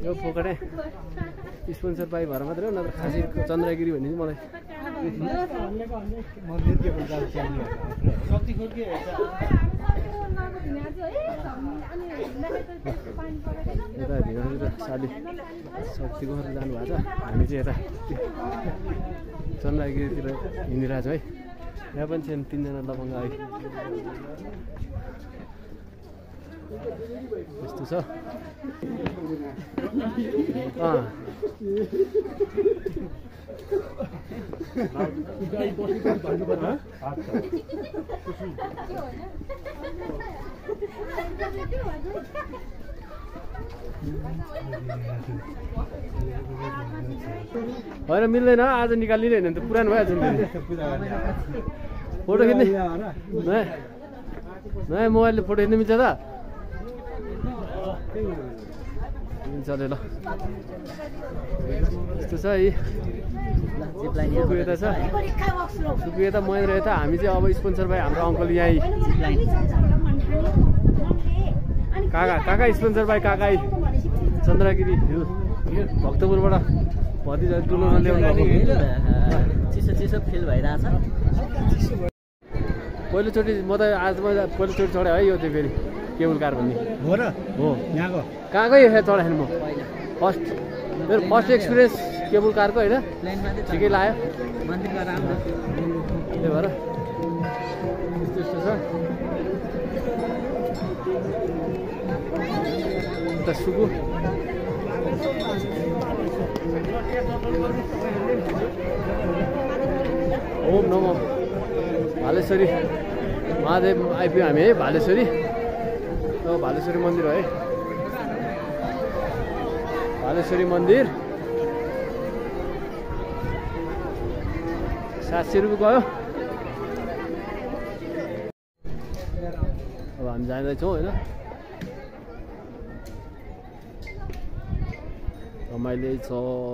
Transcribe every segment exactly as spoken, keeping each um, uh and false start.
यो फोकटे स्पोन्सर पाइ भएर मात्रै हो, नत्र खासै चन्द्रगिरी भन्ने चाहिँ मलाई यता भिनाजुर साली शक्तिको घर जानुभएको छ। हामी चाहिँ यता चन्द्रगिरीतिर हिँडिरहेको छ है। यहाँ पनि छन् तिनजना लफङ्गा है। यस्तो छ। अँ होइन मिल्दैन, आज निकालिदिने होइन भने त पुरानो भइहाल्छ नि। फोटो खिच्ने नयाँ नयाँ मोबाइलले फोटो खिच्नु मिल्छ त? मिल्छ अरे ल। यस्तो छ है। सुकु यता छ, सुकु यता महेन्द्र यता। हामी चाहिँ अब स्पोन्सर भाइ हाम्रो अङ्कल यहीँ काका काका स्पोन्सर भाइ काका चन्द्रगिरी हिल भक्तपुरबाट भतिजा डुलोमा ल्याउनु भएको। चिसो चिसो फिल भइरहेछ। पहिलोचोटि म त आज म पहिलोचोटि चढाएँ है यो चाहिँ फेरि केबल कार भन्ने हो र हो। यहाँको कहाँकै चढाएँ म फर्स्ट, मेरो फर्स्ट एक्सपिरियन्स केबल कारको होइन। ठिकै लाग्यो, मन्दिरमा राम्रो। त्यही भएर यस्तो यस्तो छ। उता सुकु ओम नमो भालेश्वरी महादेव आइपुग्यो हामी है। भालेश्वरी भालेश्वरी मन्दिर हो है। भालेश्वरी मन्दिर सात सय रुपियाँ गयो। अब हामी जाँदैछौँ होइन। रमाइलो छ।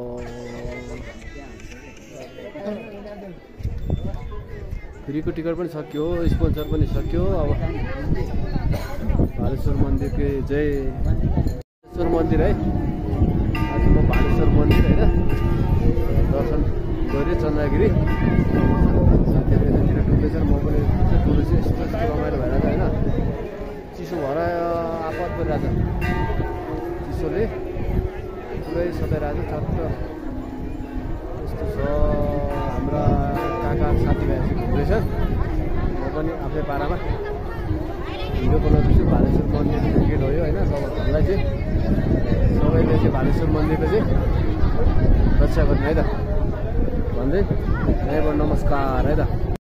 फ्रीको टिकट पनि सक्यो, स्पोन्सर पनि सक्यो। अब भालेश्वर मन्दिरको जय भालेश्वर मन्दिर है। आज म भालेश्वर मन्दिर होइन दर्शन गरेँ चन्द्रगिरी। साथीहरू यतातिर डुब्दैछ, म पनि डुब्दैछु। यस्तो रमाइलो भइरहेको होइन। चिसो भएर आपत परिरहेको छ। चिसोले पुरै सताइरहेको छ चट्ट। यस्तो छ। हाम्रा काका साथीभाइहरू घुम्दैछ। म पनि आफ्नै पारामा भिडियो बनाउँदैछु। भालेश्वर मन्दिरको गेट हो यो होइन। सबैलाई चाहिँ सबैले चाहिँ भालेश्वर मन्दिरको चाहिँ रक्षा गर्नु है त भन्दै यहाँबाट नमस्कार है त।